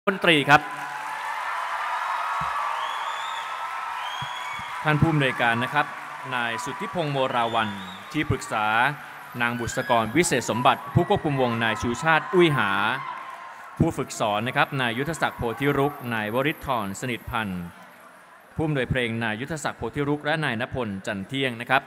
ดนตรีครับท่านผู้อำนวยการนะครับนายสุทธิพงษ์โมราวันที่ปรึกษานางบุษกรวิเศษสมบัติผู้ควบคุมวงนายชูชาติอุ้ยหาผู้ฝึกสอนนะครับนายยุทธศักดิ์โพธิรุกนายวริศธรสนิทพันธ์ผู้อำนวยเพลงนายยุทธศักดิ์โพธิรุกและนายณพลจันเที่ยงนะครับ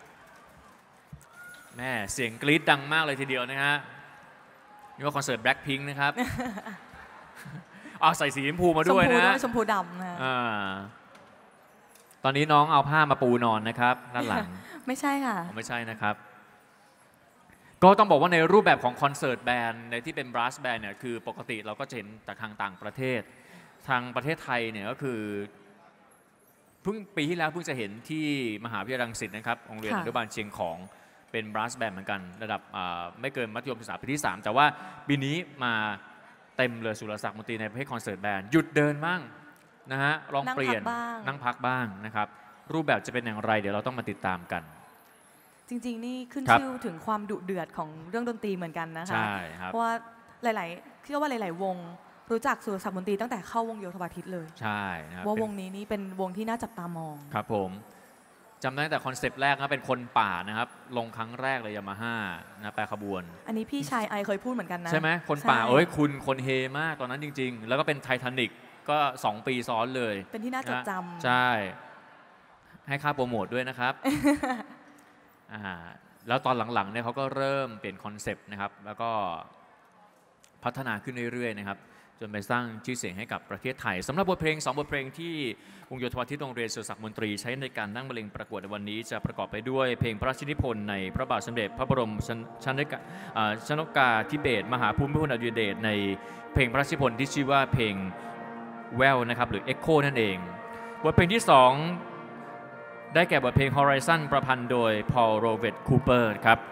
แม่เสียงกรี๊ดดังมากเลยทีเดียวนะฮะนี่ว่าคอนเสิร์ตแบล็คพิงค์นะครับเอาใส่สีชมพูมาด้วยนะชมพูดำนะตอนนี้น้องเอาผ้ามาปูนอนนะครับด้านหลังไม่ใช่ค่ะไม่ใช่นะครับก็ต้องบอกว่าในรูปแบบของคอนเสิร์ตแบนด์ในที่เป็นบรัสแบนด์เนี่ยคือปกติเราก็จะเห็นจากทางต่างประเทศทางประเทศไทยเนี่ยก็คือเพิ่งปีที่แล้วเพิ่งจะเห็นที่มหาวิทยาลัยรังสิตนะครับโรงเรียนอนุบาลเชียงของเป็นบรัสแบนด์เหมือนกันระดับไม่เกินมัธยมศึกษาปีที่3แต่ว่าปีนี้มาเต็มเลยสุรศักดิ์มนตรีในประเภทคอนเสิร์ตแบนด์หยุดเดินบ้างนะฮะลองเปลี่ยนนั่งพักบ้างนะครับรูปแบบจะเป็นอย่างไรเดี๋ยวเราต้องมาติดตามกันจริงๆนี่ขึ้นชื่อถึงความดุเดือดของเรื่องดนตรีเหมือนกันนะคะใช่ครับเพราะว่าหลายๆเชื่อว่าหลายๆวงรู้จักสุรศักดิ์มนตรีตั้งแต่เข้าวงโยธวาทิตเลยใช่ครับว่าวงนี้นี่เป็นวงที่น่าจับตามองครับผมจำได้แต่คอนเซปต์แรกนะเป็นคนป่านะครับลงครั้งแรกเลยยามาฮ่านะแปลขบวนอันนี้พี่ชายไอเคยพูดเหมือนกันนะใช่ไหมคนป่าคุณคนเฮมากตอนนั้นจริงๆแล้วก็เป็นไททานิกก็2 ปีซ้อนเลยเป็นที่น่าจดจำใช่ให้ค่าโปรโมทด้วยนะครับ แล้วตอนหลังๆเนี่ยเขาก็เริ่มเปลี่ยนคอนเซปต์นะครับแล้วก็พัฒนาขึ้นเรื่อยๆนะครับจนไปสร้างชื่อเสียงให้กับประเทศไทยสำหรับบทเพลง2 บทเพลงที่วงโยธวาทิตโรงเรียนสุรศักดิ์มนตรีใช้ในการนั่งบรรเลงประกวดในวันนี้จะประกอบไปด้วยเพลงพระราชนิพนธ์ในพระบาทสมเด็จพระบรมชนกาธิเบศรมหาภูมิพลอดุลยเดชในเพลงพระราชนิพนธ์ที่ชื่อว่าเพลงแววนะครับหรือ Echo นั่นเองบทเพลงที่2ได้แก่บทเพลง Horizon ประพันธ์โดย Paul Robert Cooper ครับ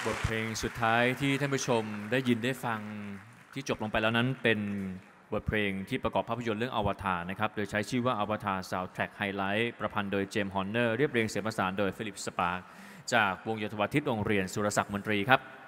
บทเพลงสุดท้ายที่ท่านผู้ชมได้ยินได้ฟังที่จบลงไปแล้วนั้นเป็นบทเพลงที่ประกอบภาพยนตร์เรื่องอวตารนะครับโดยใช้ชื่อว่าอวตาร Soundtrack Highlight ประพันธ์โดยเจมส์ฮอร์เนอร์เรียบเรียงเสียงประสานโดยฟิลิปสปาร์จากวงโยธวาทิตโรงเรียนสุรศักดิ์มนตรีครับ